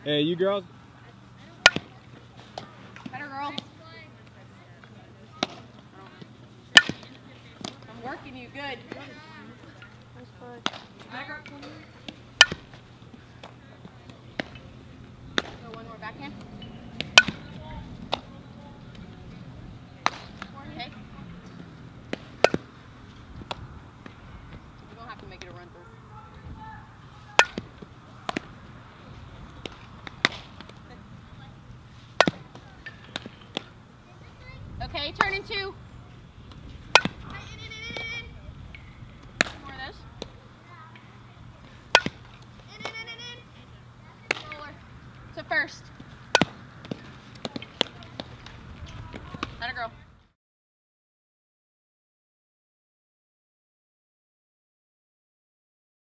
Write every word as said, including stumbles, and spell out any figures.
Hey, you girls. Better girl. I'm working you good. Better girl. Go one more backhand. Okay. You don't have to make it a run through. Okay, turn in two. More of those. Roller. To first.